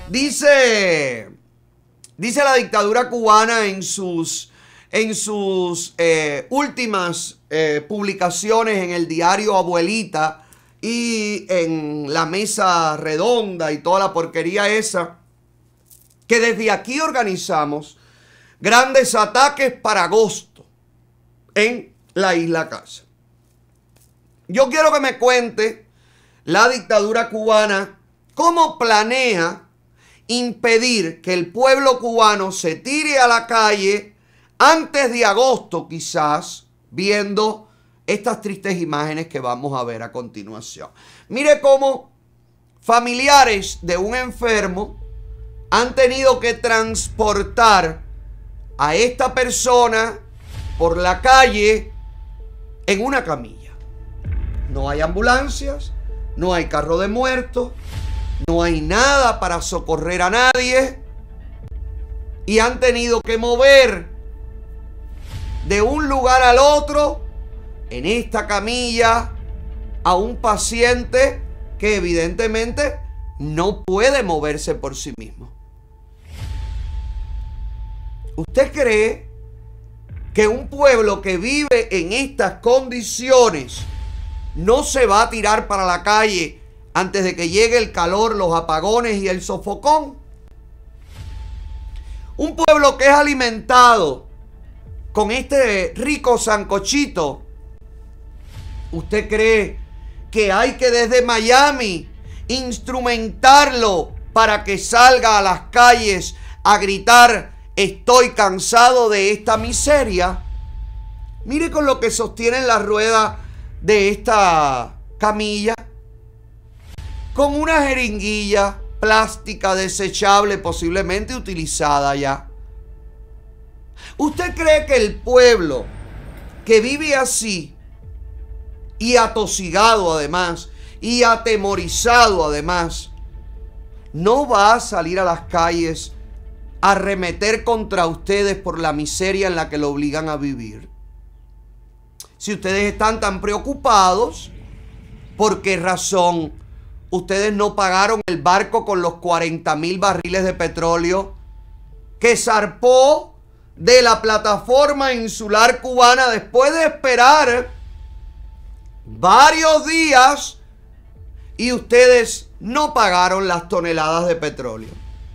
Dice la dictadura cubana en sus últimas publicaciones en el diario Abuelita y en la mesa redonda y toda la porquería esa, que desde aquí organizamos grandes ataques para agosto en la Isla Casa. Yo quiero que me cuente la dictadura cubana cómo planea impedir que el pueblo cubano se tire a la calle antes de agosto, quizás, viendo estas tristes imágenes que vamos a ver a continuación. Mire cómo familiares de un enfermo han tenido que transportar a esta persona por la calle en una camilla. No hay ambulancias, no hay carro de muertos, no hay nada para socorrer a nadie y han tenido que mover de un lugar al otro en esta camilla a un paciente que evidentemente no puede moverse por sí mismo. ¿Usted cree que un pueblo que vive en estas condiciones no se va a tirar para la calle antes de que llegue el calor, los apagones y el sofocón? Un pueblo que es alimentado con este rico sancochito, ¿usted cree que hay que desde Miami instrumentarlo para que salga a las calles a gritar: estoy cansado de esta miseria? Mire con lo que sostienen la rueda de esta camilla, con una jeringuilla plástica desechable, posiblemente utilizada ya. ¿Usted cree que el pueblo que vive así, y atosigado además, y atemorizado además, no va a salir a las calles a arremeter contra ustedes por la miseria en la que lo obligan a vivir? Si ustedes están tan preocupados, ¿por qué razón ustedes no pagaron el barco con los 40,000 barriles de petróleo que zarpó de la plataforma insular cubana después de esperar varios días y ustedes no pagaron las toneladas de petróleo?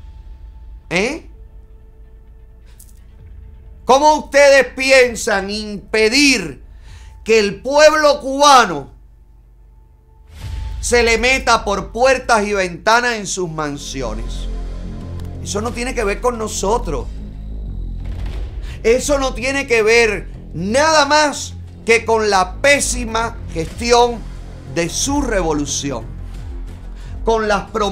¿Cómo ustedes piensan impedir que el pueblo cubano se le meta por puertas y ventanas en sus mansiones? Eso no tiene que ver con nosotros. Eso no tiene que ver nada más que con la pésima gestión de su revolución, con las promesas